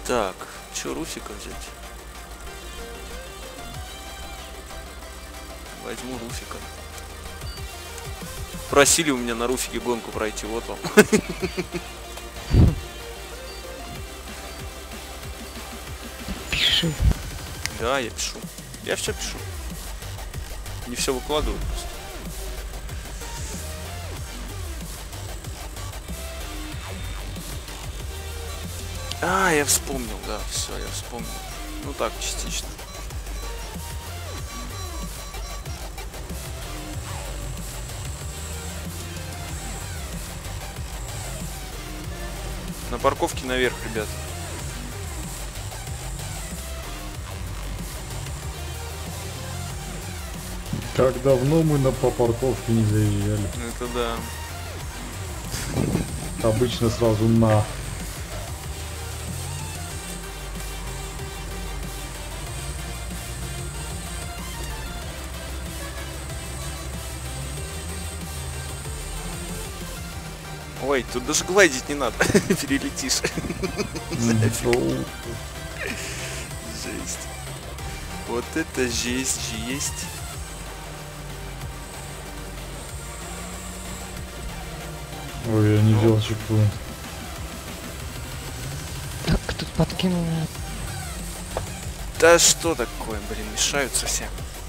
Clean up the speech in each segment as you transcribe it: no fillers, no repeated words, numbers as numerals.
Так, что Руфика взять? Возьму Руфика. Просили у меня на Руфике гонку пройти, вот вам. Пиши. Да, я пишу. Я все пишу. Не все выкладываю просто. А, я вспомнил, да, все, я вспомнил. Ну так, частично. На парковке наверх, ребят. Как давно мы по парковке не заезжали. Это да. Обычно сразу на. Ой, тут даже гладить не надо. Перелетишь. Жесть. Вот это жесть, жесть. Ой, я не делал чекпоинт. Так, тут подкинул меня. Да что такое, блин, мешаются все.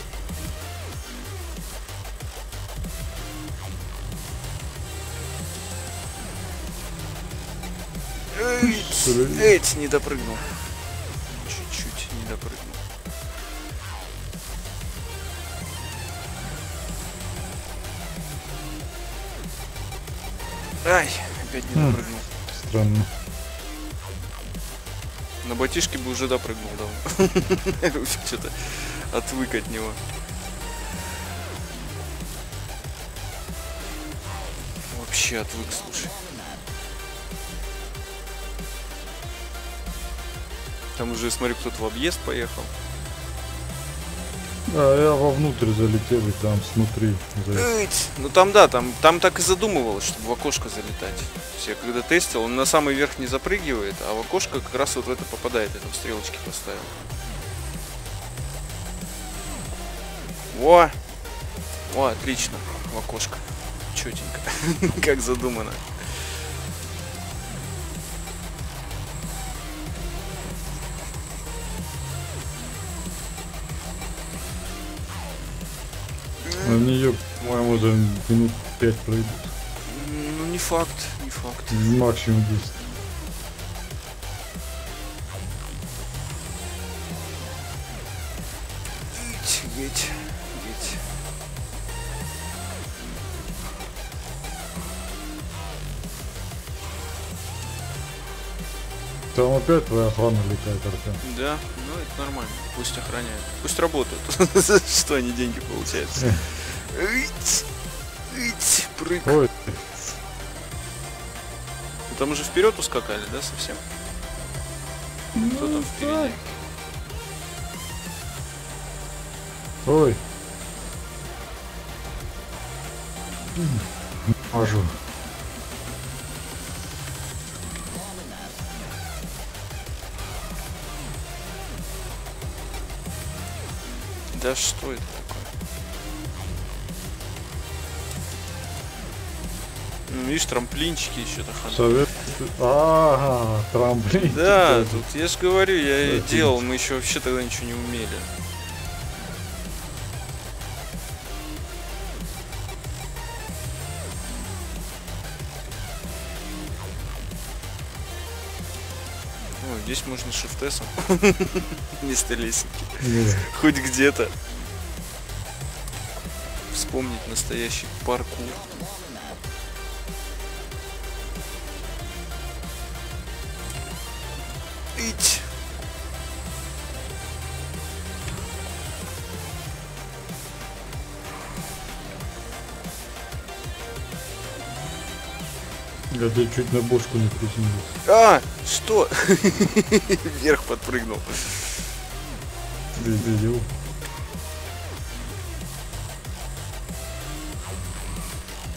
Эть, не допрыгнул. Чуть-чуть не допрыгнул. Ай, опять не допрыгнул. Странно. На ботишке бы уже допрыгнул давно. Что-то отвык от него. Вообще отвык, слушай. Там уже, смотрю, кто-то в объезд поехал. А я вовнутрь залетел и там снутри залетел. Ну там да, там так и задумывалось, чтобы в окошко залетать. То есть я когда тестил, он на самый верх не запрыгивает, а в окошко как раз вот в это попадает. Я там стрелочки поставил. Во! О, отлично. В окошко. Чётенько. Как задумано. На нее, по-моему, за минут 5 пройдут. Ну не факт, не факт. Максимум 10. Едь. Там опять твоя охрана летает, Артем. Да, ну это нормально. Пусть охраняют. Пусть работают. Что они деньги получают? Прыг. Ой, Ну, там уже вперед ускакали, да, совсем? Кто там впереди? ой. Мажу. Да что это такое? Ну, видишь, трамплинчики еще-то ходят. Совет. Ага, трамплин. Да, тут я же говорю, я делал, мы еще вообще тогда ничего не умели. О, здесь можно шифтесом вместо лесенки. Хоть где-то вспомнить настоящий паркур. Ить. Я тебе чуть на бошку не приземлился. А, что? Вверх подпрыгнул. Видел.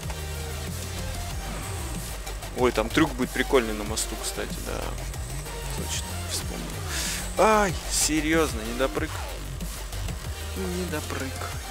Ой, там трюк будет прикольный на мосту, кстати, да. точно, вспомнил. Ай, серьезно, не допрыг. Не допрыг.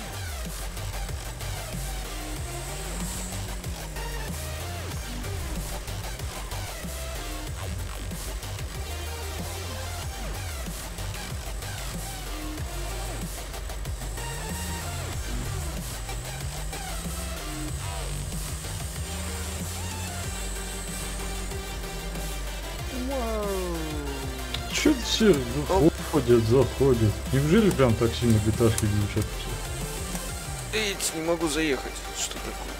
Чё все заходят? Неужели прям так сильно гиташки глючат? Эй, не могу заехать. Что такое?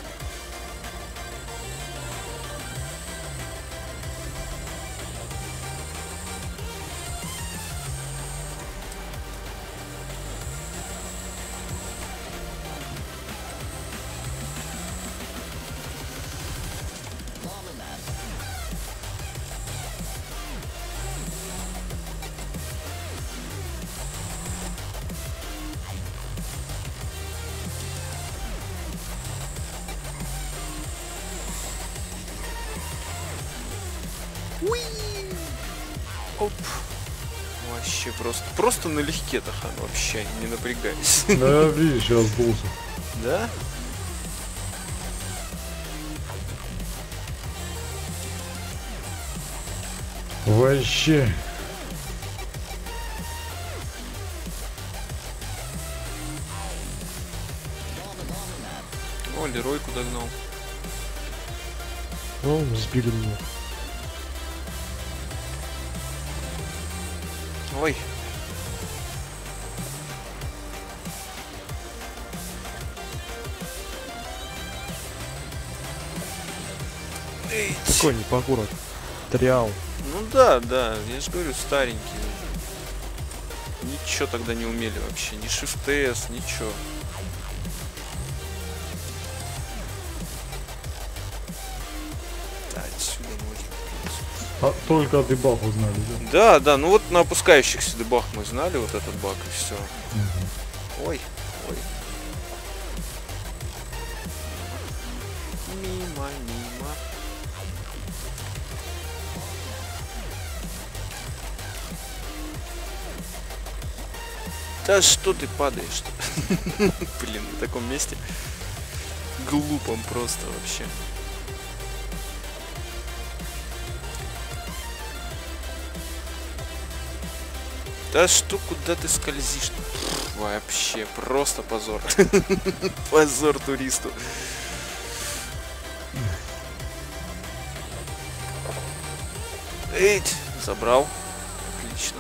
Уи! Оп. Вообще просто налегке, Тахан, вообще, не напрягайся. Да, видишь, я сдулся. Да? Вообще. О, Леройку догнал. Ну, сбили меня. Ой. Эй, Какой непокурок. Триал. ну да, я же говорю, старенький. Ничего тогда не умели вообще, ни Shift-S, ничего. Да, отсюда можно. А только дебаф узнали, да? Да, ну вот на опускающихся дебах мы знали вот этот баг и все. Угу. Ой. Мимо. Да что ты падаешь-то? Блин, на таком месте. Глупом просто вообще. Да что, куда ты скользишь? Вообще, просто позор. Позор туристу. Эть, забрал. Отлично.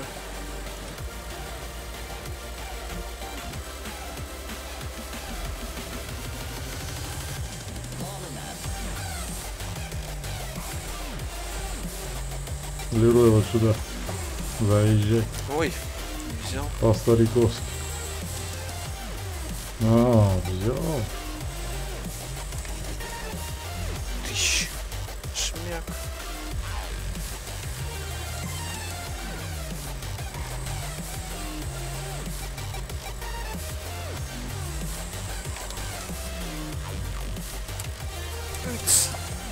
Лерой вот сюда. Заезжай. Ой, не взял. По-стариковски. А, взял. Тыщ. Шмяк. Икс.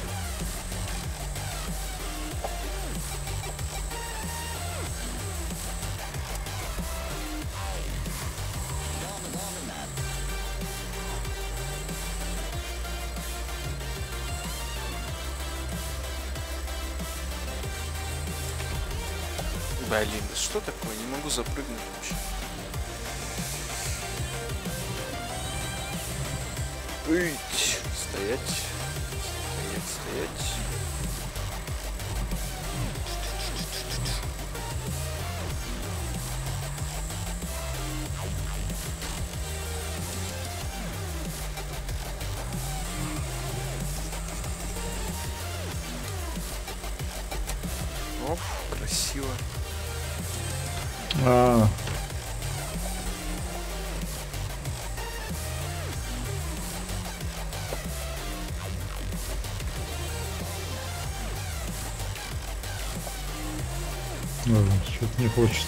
Блин, да что такое? Не могу запрыгнуть вообще. Ить. Стоять. Стоять. Оп, красиво. А, что-то не хочет.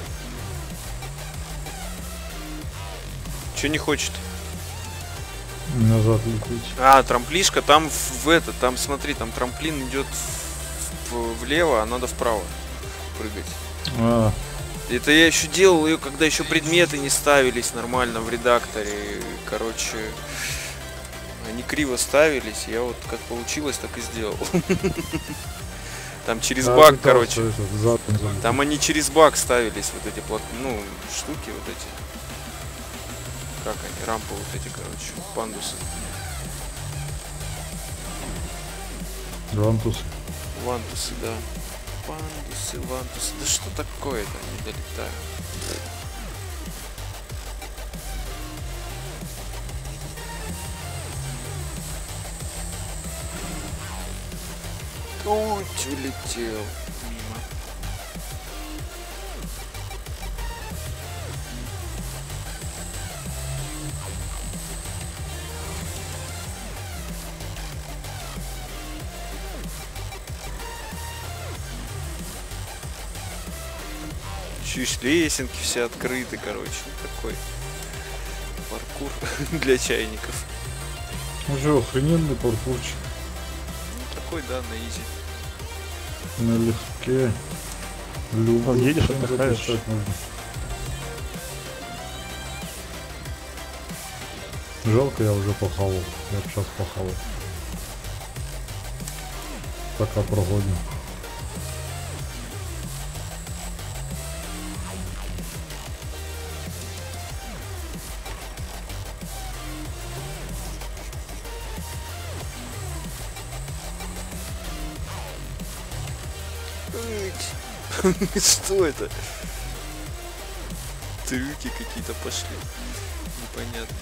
Че не хочет? Назад лететь. А, трамплишка, там там смотри, там трамплин идет влево, а надо вправо. прыгать. А, Это я еще делал ее, когда еще предметы не ставились нормально в редакторе. Короче, они криво ставились. Я вот как получилось, так и сделал. Там через я баг, пытался короче. этот, задом залететь. Там они через баг ставились, вот эти ну, штуки, вот эти. Как они, рампы вот эти, короче, пандусы. Вантус. Вантусы, да. Пандусы, вантусы. Да что такое-то? Не долетаю. Уть, улетел мимо. Чуть лесенки все открыты, короче. Такой паркур для чайников. Уже охрененный паркурчик. Такой, да, на изи. Налегке. Любой едешь, чем отдыхаешь. записать можно. Жалко, я уже похавал. Я бы сейчас похавал. Пока проходим. Что это? Трюки какие-то пошли. Непонятно.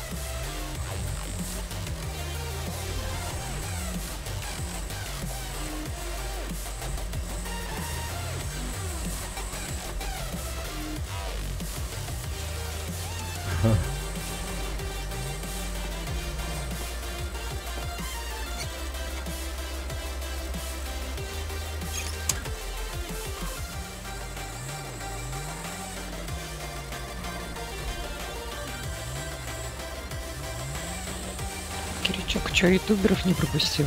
Киричок, чё, ютуберов не пропустил?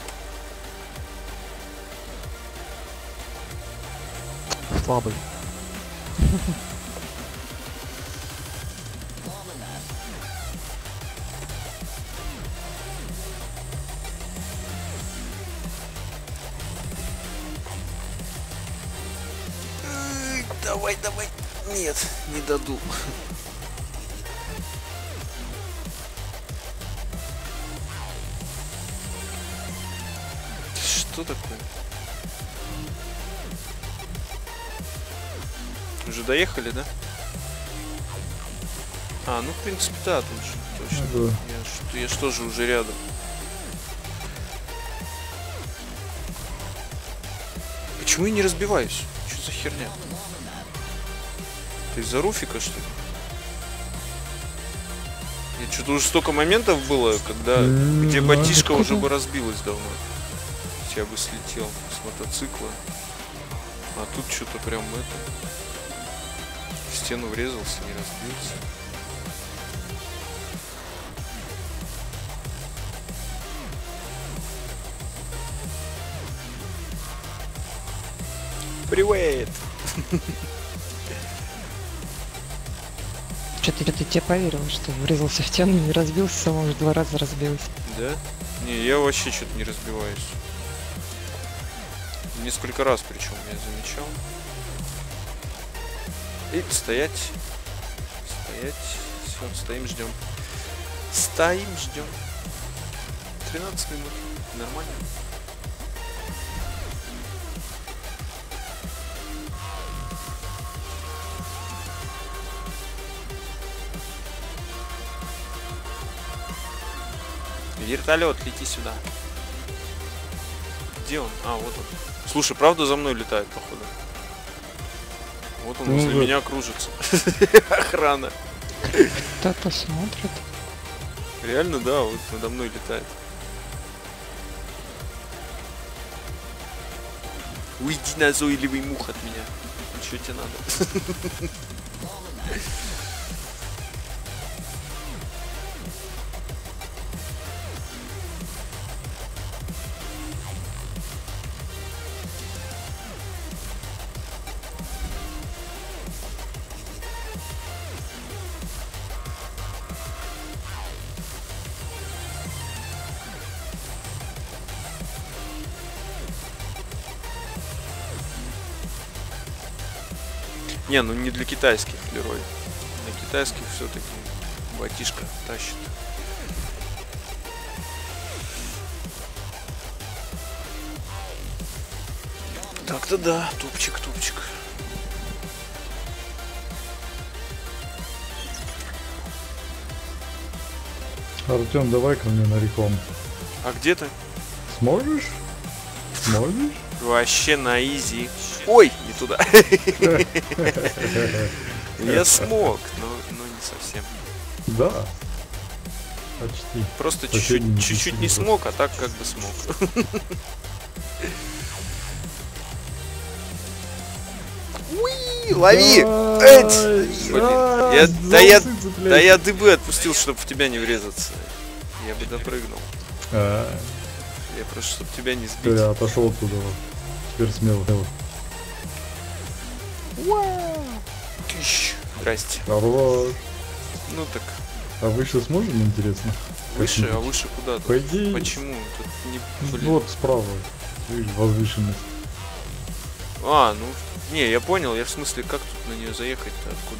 Слабый. Давай, давай. Нет, не даду. Что такое? Уже доехали, да? А, ну в принципе да, тут же точно. Ну да. Я ж тоже уже рядом. Почему я не разбиваюсь? Что за херня? Ты из-за руфика, что ли? Нет, что-то уже столько моментов было, когда где Ну, батишка откуда? уже бы разбилась давно. Я бы слетел с мотоцикла. А тут что-то прям это. В стену врезался, не разбился. Привет! Что-то ты тебе поверил, что врезался в стену, не разбился, сам уже 2 раза разбился. Да? Не, я вообще что-то не разбиваюсь. Несколько раз причем я замечал. И стоять. Стоять. Все, стоим, ждем. Стоим, ждем. 13 минут. Нормально. Вертолет, лети сюда. Где он? А, вот он. Слушай, правда за мной летает, походу. Вот он Ну возле да. меня кружится. Охрана. Кто-то смотрит. Реально, да, вот надо мной летает. Уйди, назойливый мух от меня. Что тебе надо? Не, ну не для китайских, Лерой. Для китайских все-таки батишка тащит. Так-то да, тупчик, тупчик. Артем, давай ко мне на рекламу. А где ты? Сможешь? Сможешь? Вообще на изи. Ой, не туда. Я смог, но не совсем. Да. Почти. Просто Последний чуть-чуть не десятый смог, а так как бы смог. Уи, лови! Эть! Блин, я дыбы отпустил, чтобы в тебя не врезаться. Я бы допрыгнул. Я просто, чтобы тебя не сбить. Я отошел оттуда. Теперь смело. Тыщ. Здрасте. Хорош. Ну так, А выше сможем, интересно? выше, а Как-нибудь? выше куда? По идее, Почему? Тут не... Блин. вот справа. Видишь, возвышенность. А, ну, не, я понял, я в смысле, как тут на нее заехать-то, откуда?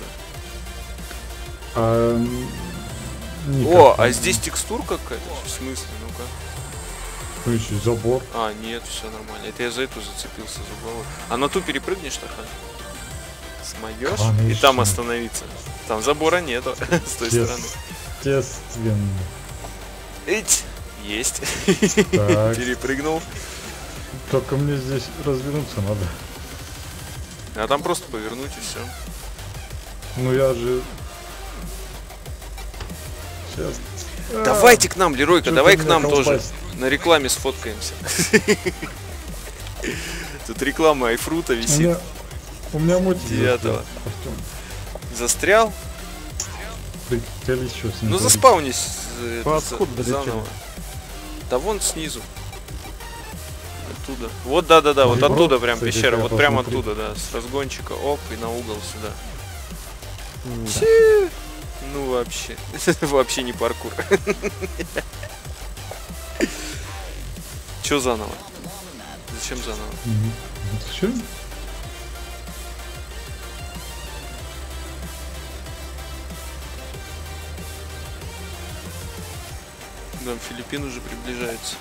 О, а здесь текстурка какая-то? В смысле, ну-ка. Еще забор. А, нет, все нормально. Это я за эту зацепился за голову. А на ту перепрыгнешь, Тахан? Смоешь? И Конечно. там остановиться. Там забора нету, с той стороны. Естественно. Эть! Есть. Так. Перепрыгнул. Только мне здесь развернуться надо. А там просто повернуть и все. Ну я же... Сейчас. Давайте к нам, Леройка, Чё давай ты к меня нам тоже. колбасишь? На рекламе сфоткаемся. Тут реклама айфрута висит. У меня мотик 9-го. Артём, Застрял? приколись, что с ним Ну творить? заспаунись Откуда долетели? заново. Да вон снизу. Оттуда. Вот да-да-да, вот Ой, оттуда рот, прям кстати, пещера. какая, Вот прям посмотри. оттуда, да. С разгончика. Оп, и на угол сюда. Да. Ну вообще. Вообще не паркур. Чё заново? Зачем заново? Зачем? Да, Филиппин уже приближается.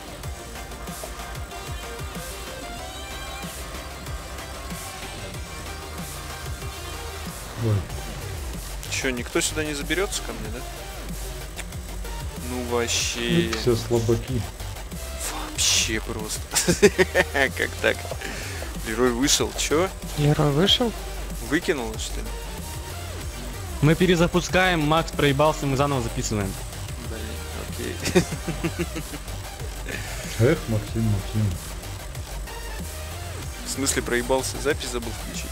Ой, Чё, никто сюда не заберется ко мне, да? Ну вообще. все слабаки. Вообще просто. Как так? Лерой вышел, чё? Лерой вышел? Выкинул, что ли? Мы перезапускаем, Макс проебался, мы заново записываем. Блин, окей. Эх, Максим. В смысле проебался? Запись забыл включить.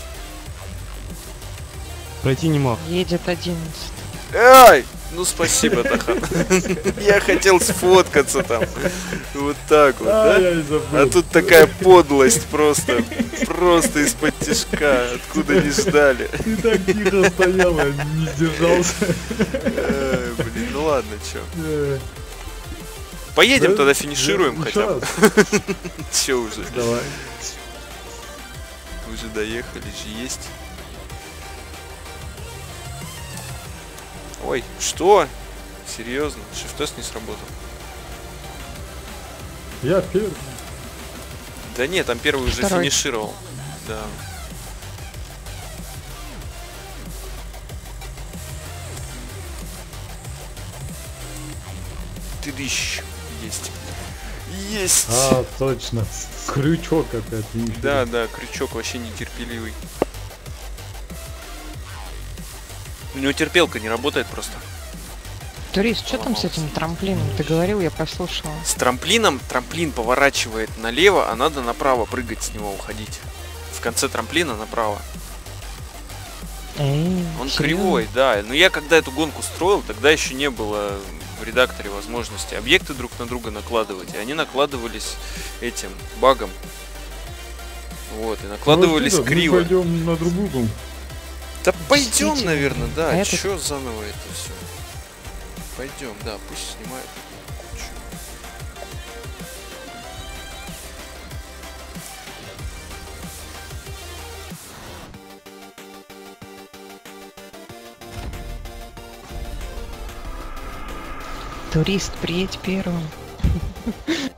Пройти не мог. Едет 11. Ай! Ну спасибо, Тахан. Я хотел сфоткаться там. Вот так вот, да? я и забыл. А тут такая подлость просто. Просто из-под тишка. Откуда не ждали. Ты так тихо стоял, я не сдержался. Блин, ну ладно, чё. Э, Поедем да, тогда, финишируем да, хотя бы. сейчас. Чё уже? Давай. Уже доехали же, есть. Ой, что? Серьезно? Шифтест не сработал. Я первый. Да нет, там первый уже Второй. финишировал. Да. Ты дыщ. Есть. Есть! А, точно. Крючок опять. видишь ли. Да, да, крючок вообще нетерпеливый. У него терпелка не работает просто. Турист, что там с этим трамплином? Ты говорил, я послушала. С трамплином трамплин поворачивает налево, а надо направо прыгать с него, уходить. В конце трамплина направо. Эй, Он серьёзно? кривой, да. Но я когда эту гонку строил, тогда еще не было в редакторе возможности объекты друг на друга накладывать. И они накладывались этим багом. Вот, и накладывались Ну, криво. Мы пойдем на другую гонку. Да пойдем, Действительно. наверное, да. А это- Чё заново это все? Пойдем, да, пусть снимают. Чё? Турист, приедь первым.